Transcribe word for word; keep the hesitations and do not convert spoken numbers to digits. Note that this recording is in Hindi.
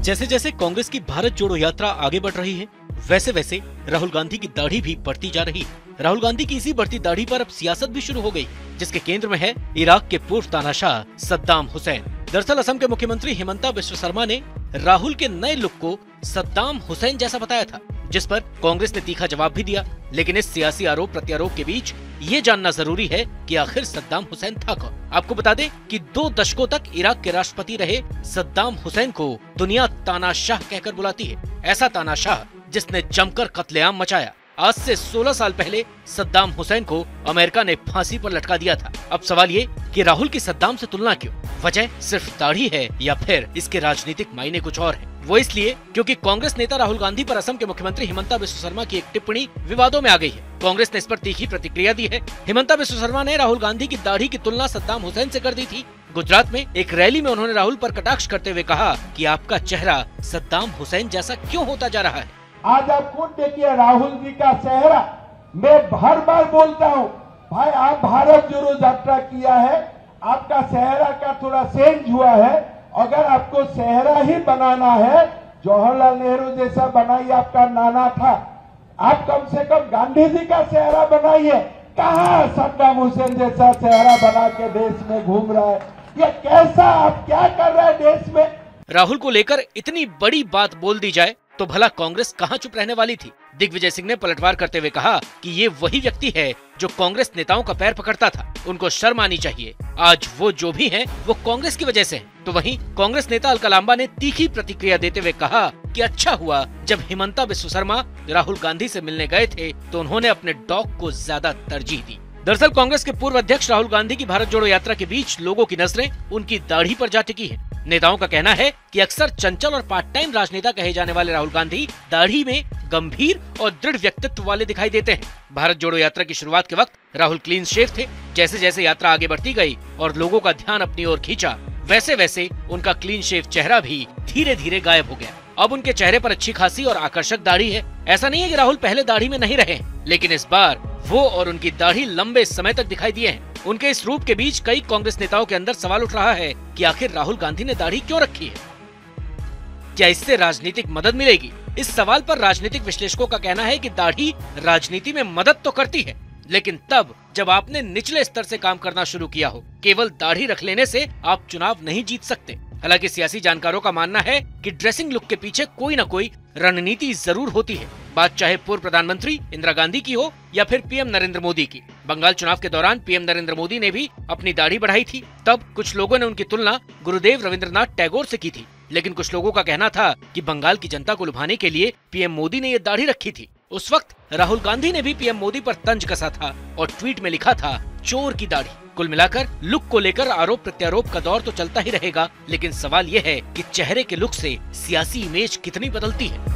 जैसे जैसे कांग्रेस की भारत जोड़ो यात्रा आगे बढ़ रही है, वैसे वैसे राहुल गांधी की दाढ़ी भी बढ़ती जा रही है। राहुल गांधी की इसी बढ़ती दाढ़ी पर अब सियासत भी शुरू हो गई, जिसके केंद्र में है इराक के पूर्व तानाशाह सद्दाम हुसैन। दरअसल असम के मुख्यमंत्री हिमंता बिस्वा शर्मा ने राहुल के नए लुक को सद्दाम हुसैन जैसा बताया था, जिस पर कांग्रेस ने तीखा जवाब भी दिया। लेकिन इस सियासी आरोप प्रत्यारोप के बीच ये जानना जरूरी है कि आखिर सद्दाम हुसैन था कौन। आपको बता दें कि दो दशकों तक इराक के राष्ट्रपति रहे सद्दाम हुसैन को दुनिया तानाशाह कहकर बुलाती है। ऐसा तानाशाह जिसने जमकर कत्लेआम मचाया। आज से सोलह साल पहले सद्दाम हुसैन को अमेरिका ने फांसी पर लटका दिया था। अब सवाल ये कि राहुल की सद्दाम से तुलना क्यों? वजह सिर्फ दाढ़ी है या फिर इसके राजनीतिक मायने कुछ और है? वो इसलिए क्योंकि कांग्रेस नेता राहुल गांधी पर असम के मुख्यमंत्री हिमंता बिस्वा शर्मा की एक टिप्पणी विवादों में आ गई है। कांग्रेस ने इस पर तीखी प्रतिक्रिया दी है। हिमंता बिस्वा शर्मा ने राहुल गांधी की दाढ़ी की तुलना सद्दाम हुसैन से कर दी थी। गुजरात में एक रैली में उन्होंने राहुल पर कटाक्ष करते हुए कहा कि आपका चेहरा सद्दाम हुसैन जैसा क्यों होता जा रहा है। आज आप खुद देखिए राहुल जी का चेहरा। मैं हर बार बोलता हूँ, भाई आप भारत जोड़ो यात्रा किया है, आपका चेहरा का थोड़ा चेंज हुआ है। अगर आपको चेहरा ही बनाना है, जवाहरलाल नेहरू जैसा बनाइए, आपका नाना था। आप कम से कम गांधी जी का चेहरा बनाइए। कहाँ सद्दाम हुसैन जैसा चेहरा बना के देश में घूम रहा है? ये कैसा, आप क्या कर रहे हैं देश में? राहुल को लेकर इतनी बड़ी बात बोल दी जाए तो भला कांग्रेस कहां चुप रहने वाली थी। दिग्विजय सिंह ने पलटवार करते हुए कहा कि ये वही व्यक्ति है जो कांग्रेस नेताओं का पैर पकड़ता था, उनको शर्म आनी चाहिए। आज वो जो भी हैं, वो कांग्रेस की वजह से हैं। तो वहीं कांग्रेस नेता अलका लांबा ने तीखी प्रतिक्रिया देते हुए कहा कि अच्छा हुआ जब हिमंता बिस्वा शर्मा राहुल गांधी से मिलने गए थे तो उन्होंने अपने डॉग को ज्यादा तरजीह दी। दरअसल कांग्रेस के पूर्व अध्यक्ष राहुल गांधी की भारत जोड़ो यात्रा के बीच लोगों की नजरें उनकी दाढ़ी पर जा टिकी है। नेताओं का कहना है कि अक्सर चंचल और पार्ट टाइम राजनेता कहे जाने वाले राहुल गांधी दाढ़ी में गंभीर और दृढ़ व्यक्तित्व वाले दिखाई देते हैं। भारत जोड़ो यात्रा की शुरुआत के वक्त राहुल क्लीन शेव थे। जैसे जैसे यात्रा आगे बढ़ती गई और लोगों का ध्यान अपनी ओर खींचा, वैसे वैसे उनका क्लीन शेव चेहरा भी धीरे धीरे गायब हो गया। अब उनके चेहरे पर अच्छी खासी और आकर्षक दाढ़ी है। ऐसा नहीं है कि राहुल पहले दाढ़ी में नहीं रहे, लेकिन इस बार वो और उनकी दाढ़ी लंबे समय तक दिखाई दिए हैं। उनके इस रूप के बीच कई कांग्रेस नेताओं के अंदर सवाल उठ रहा है कि आखिर राहुल गांधी ने दाढ़ी क्यों रखी है? क्या इससे राजनीतिक मदद मिलेगी? इस सवाल पर राजनीतिक विश्लेषकों का कहना है कि दाढ़ी राजनीति में मदद तो करती है, लेकिन तब जब आपने निचले स्तर से काम करना शुरू किया हो। केवल दाढ़ी रख लेने से आप चुनाव नहीं जीत सकते। हालांकि सियासी जानकारों का मानना है कि ड्रेसिंग लुक के पीछे कोई न कोई रणनीति जरूर होती है। बात चाहे पूर्व प्रधानमंत्री इंदिरा गांधी की हो या फिर पीएम नरेंद्र मोदी की। बंगाल चुनाव के दौरान पीएम नरेंद्र मोदी ने भी अपनी दाढ़ी बढ़ाई थी। तब कुछ लोगों ने उनकी तुलना गुरुदेव रविंद्रनाथ टैगोर से की थी, लेकिन कुछ लोगों का कहना था कि बंगाल की जनता को लुभाने के लिए पीएम मोदी ने ये दाढ़ी रखी थी। उस वक्त राहुल गांधी ने भी पीएम मोदी पर तंज कसा था और ट्वीट में लिखा था, चोर की दाढ़ी। कुल मिलाकर लुक को लेकर आरोप प्रत्यारोप का दौर तो चलता ही रहेगा, लेकिन सवाल यह है कि चेहरे के लुक से सियासी इमेज कितनी बदलती है।